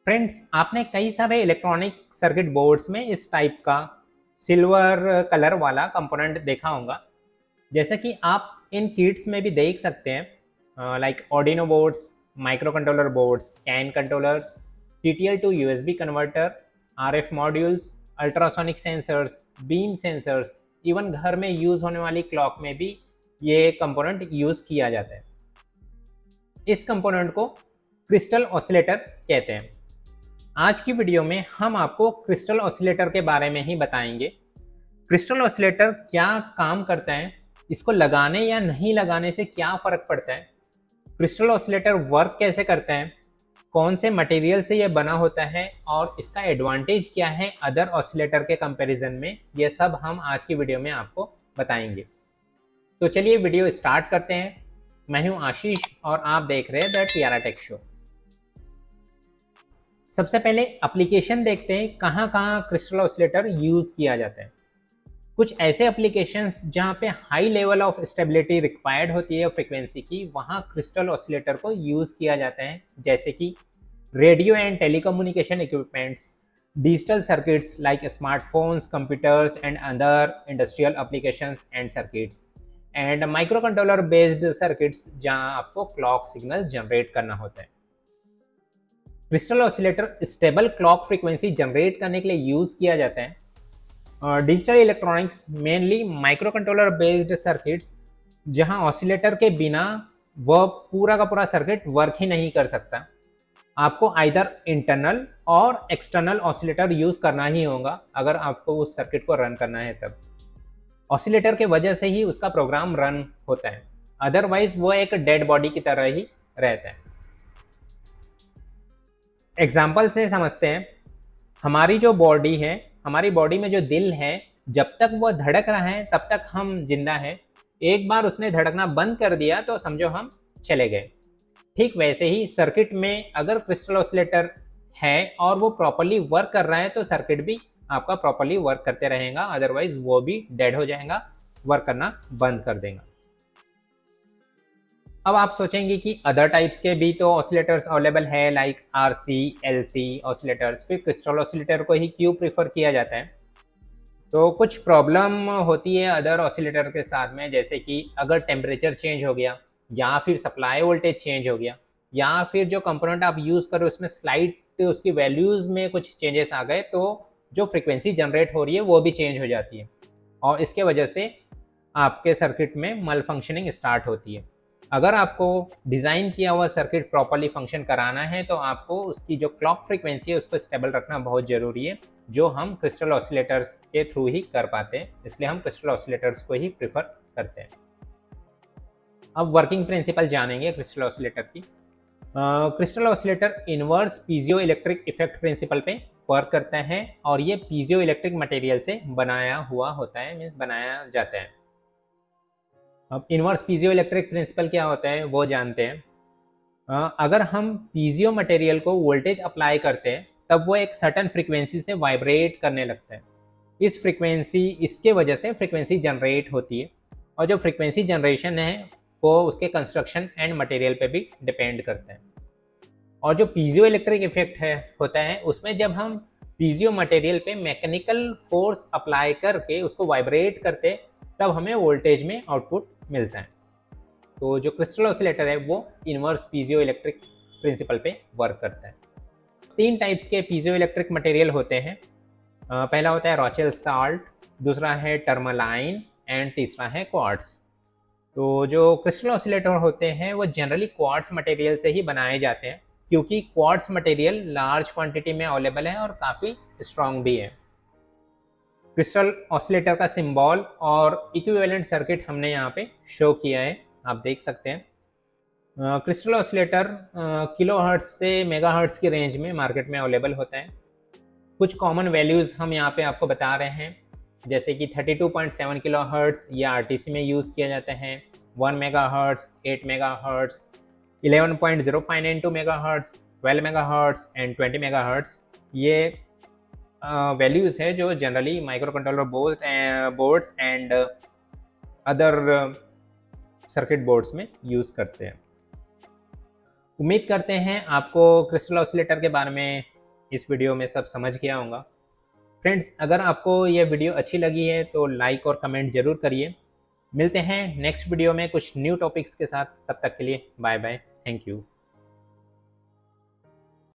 Friends, आपने कई सारे इलेक्ट्रॉनिक सर्किट बोर्ड्स में इस टाइप का सिल्वर कलर वाला कंपोनेंट देखा होगा। जैसा कि आप इन किट्स में भी देख सकते हैं, like Arduino boards, micro controller boards, CAN controllers, TTL to USB converter, RF modules, ultrasonic sensors, beam sensors, even घर में यूज़ होने वाली क्लॉक में भी ये कंपोनेंट यूज़ किया जाता है। इस कंपोनेंट को क्रिस्टल ऑसिलेटर कहते हैं। आज की वीडियो में हम आपको क्रिस्टल ऑसिलेटर के बारे में ही बताएंगे। क्रिस्टल ऑसिलेटर क्या काम करता है, इसको लगाने या नहीं लगाने से क्या फ़र्क पड़ता है, क्रिस्टल ऑसिलेटर वर्क कैसे करता है, कौन से मटेरियल से यह बना होता है और इसका एडवांटेज क्या है अदर ऑसिलेटर के कंपैरिजन में, यह सब हम आज की वीडियो में आपको बताएंगे। तो चलिए वीडियो स्टार्ट करते हैं। मैं हूं आशीष और आप देख रहे हैं द टियारा टेक शो। सबसे पहले एप्लीकेशन देखते हैं कहाँ कहाँ क्रिस्टल ऑसिलेटर यूज़ किया जाता है। कुछ ऐसे एप्लीकेशंस जहाँ पे high level of stability required होती है फ्रीक्वेंसी की, वहाँ क्रिस्टल ऑसिलेटर को यूज़ किया जाता है, जैसे कि radio and telecommunication equipments, digital circuits like smartphones, computers and other industrial applications and circuits, and micro controller based circuits जहाँ आपको क्लॉक सिग्नल जनरेट करना होता है। Crystal oscillator stable clock frequency generate करने के लिए यूज़ किया जाता है। Digital electronics mainly micro controller based circuits, जहां ऑसिलेटर के बिना वह पूरा का पूरा सर्किट वर्क ही नहीं कर सकता। आपको आइदर इंटरनल और एक्सटर्नल ऑसिलेटर यूज़ करना ही होगा अगर आपको उस सर्किट को रन करना है। तब ऑसिलेटर के वजह से ही उसका प्रोग्राम रन होता है, अदरवाइज वो एक डेड बॉडी की तरह ही रहता है। एग्जाम्पल से समझते हैं। हमारी जो बॉडी है, हमारी बॉडी में जो दिल है, जब तक वो धड़क रहा है तब तक हम जिंदा हैं। एक बार उसने धड़कना बंद कर दिया तो समझो हम चले गए। ठीक वैसे ही सर्किट में अगर क्रिस्टल ऑसिलेटर है और वो प्रॉपरली वर्क कर रहा है तो सर्किट भी आपका प्रॉपरली वर्क करते रहेगा, अदरवाइज वो भी डेड हो जाएगा, वर्क करना बंद कर देगा। अब आप सोचेंगे कि अदर टाइप्स के भी तो ऑसिलेटर्स अवेलेबल है, लाइक आरसी, एलसी ऑसिलेटर्स, फिर क्रिस्टल ऑसिलेटर को ही क्यों प्रीफर किया जाता है। तो कुछ प्रॉब्लम होती है अदर ऑसिलेटर के साथ में, जैसे कि अगर टेम्परेचर चेंज हो गया या फिर सप्लाई वोल्टेज चेंज हो गया या फिर जो कंपोनेंट आप यूज़ करो उसमें स्लाइट उसकी वैल्यूज़ में कुछ चेंजेस आ गए तो जो फ्रिक्वेंसी जनरेट हो रही है वो भी चेंज हो जाती है और इसके वजह से आपके सर्किट में मल फंक्शनिंग स्टार्ट होती है। अगर आपको डिज़ाइन किया हुआ सर्किट प्रॉपरली फंक्शन कराना है तो आपको उसकी जो क्लॉक फ्रीक्वेंसी है उसको स्टेबल रखना बहुत ज़रूरी है, जो हम क्रिस्टल ऑसिलेटर्स के थ्रू ही कर पाते हैं, इसलिए हम क्रिस्टल ऑसिलेटर्स को ही प्रेफर करते हैं। अब वर्किंग प्रिंसिपल जानेंगे क्रिस्टल ऑसिलेटर की। Crystal oscillator inverse piezo electric effect principle पे वर्क करता है और ये पीजियो इलेक्ट्रिक मटेरियल से बनाया हुआ होता है, मीन्स बनाया जाता है। अब इनवर्स पीजियो इलेक्ट्रिक प्रिंसिपल क्या होता है वो जानते हैं। अगर हम पीजियो मटेरियल को वोल्टेज अप्लाई करते हैं तब वो एक सर्टन फ्रीक्वेंसी से वाइब्रेट करने लगता है। इस फ्रीक्वेंसी, इसके वजह से फ्रीक्वेंसी जनरेट होती है और जो फ्रीक्वेंसी जनरेशन है वो उसके कंस्ट्रक्शन एंड मटेरियल पे भी डिपेंड करता है। और जो पीजियो इलेक्ट्रिक इफेक्ट है होता है उसमें जब हम पीजियो मटेरियल पे मैकेनिकल फोर्स अप्लाई करके उसको वाइब्रेट करते तब हमें वोल्टेज में आउटपुट मिलता है। तो जो क्रिस्टल ऑसिलेटर है वो इनवर्स पीजियो इलेक्ट्रिक प्रिंसिपल पे वर्क करता है। 3 टाइप्स के पीजियो इलेक्ट्रिक मटेरियल होते हैं। पहला होता है रॉचेल साल्ट, दूसरा है टर्मलाइन एंड तीसरा है क्वार्ट्ज। तो जो क्रिस्टल ऑसिलेटर होते हैं वो जनरली क्वार्ट्ज मटेरियल से ही बनाए जाते हैं, क्योंकि क्वार्ट्ज मटेरियल लार्ज क्वांटिटी में अवेलेबल है और काफ़ी स्ट्रॉन्ग भी है। क्रिस्टल ऑसिलेटर का सिंबल और इक्विवेलेंट सर्किट हमने यहाँ पे शो किया है, आप देख सकते हैं। क्रिस्टल ऑसिलेटर किलोहर्ट्ज से मेगाहर्ट्ज की रेंज में मार्केट में अवेलेबल होता है। कुछ कॉमन वैल्यूज़ हम यहाँ पे आपको बता रहे हैं, जैसे कि 32.7 किलोहर्ट्ज ये आरटीसी में यूज़ किया जाता है, 1 megahertz, 8 megahertz, 11.0592 megahertz, 12 megahertz and 20 megahertz ये वैल्यूज़ है जो generally micro controller boards and other circuit boards में यूज़ करते हैं। उम्मीद करते हैं आपको क्रिस्टल ऑसिलेटर के बारे में इस वीडियो में सब समझ गया होगा। फ्रेंड्स, अगर आपको ये वीडियो अच्छी लगी है तो लाइक और कमेंट ज़रूर करिए। मिलते हैं नेक्स्ट वीडियो में कुछ न्यू टॉपिक्स के साथ। तब तक के लिए बाय बाय, थैंक यू।